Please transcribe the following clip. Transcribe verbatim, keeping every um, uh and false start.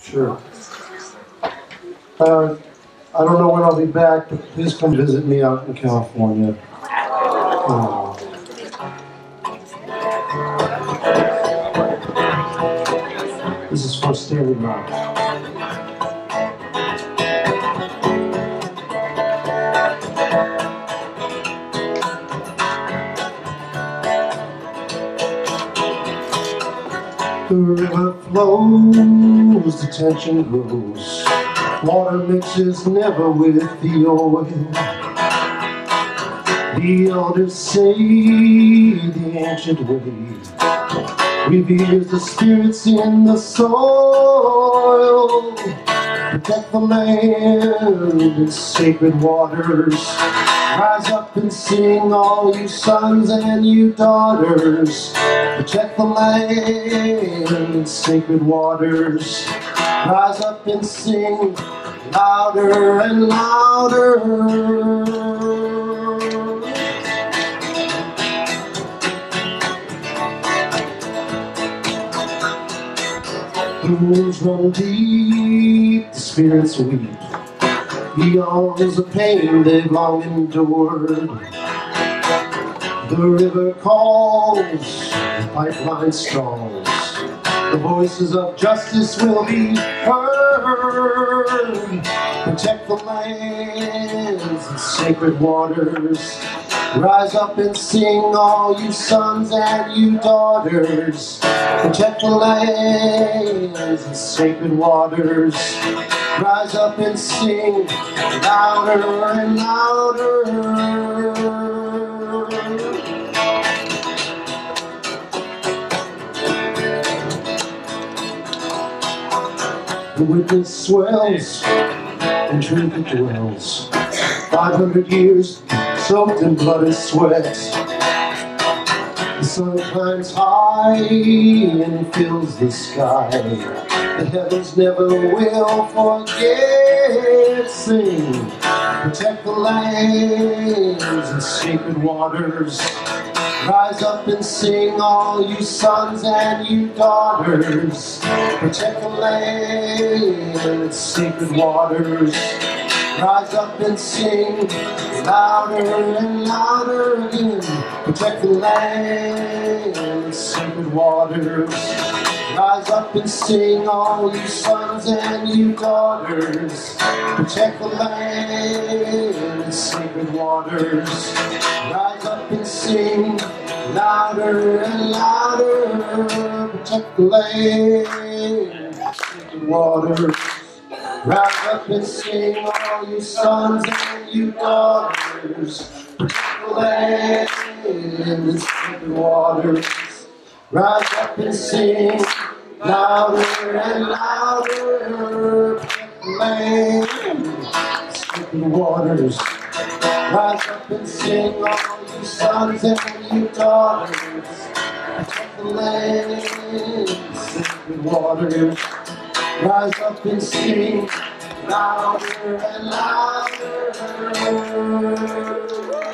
Sure. Uh, I don't know when I'll be back, but please come visit me out in California. Uh, this is for Standing Rock. The river flows, the tension grows. Water mixes never with the oil. The elders say the ancient way reveals the spirits in the soil. Protect the land in sacred waters. Rise up and sing, all you sons and you daughters. Protect the land in sacred waters. Rise up and sing, louder and louder. The wounds run deep, the spirits weep. Beyond is the pain they've long endured. The river calls, the pipeline stalls. The voices of justice will be heard. Protect the lands and sacred waters. Rise up and sing, all you sons and you daughters. Protect the lands and sacred waters. Rise up and sing, louder and louder. The witness swells, and truth it dwells. Five hundred years soaked in blood and sweat. The sun climbs high and fills the sky. The heavens never will forget. Sing, protect the lands and sacred waters. Rise up and sing, all you sons and you daughters. Protect the land and sacred waters. Rise up and sing, louder and louder again. Protect the land and sacred waters. Rise up and sing, all you sons and you daughters. Protect the land and sacred waters. Rise up and sing, louder and louder. Protect the land and sacred waters. Rise up and sing, all you sons and you daughters. Protect the land and sacred waters. Rise up and sing, louder and louder. Protect the land and sacred waters. Rise up and sing, all you sons and you daughters. Protect the land and sacred waters. Rise up and sing, louder and louder.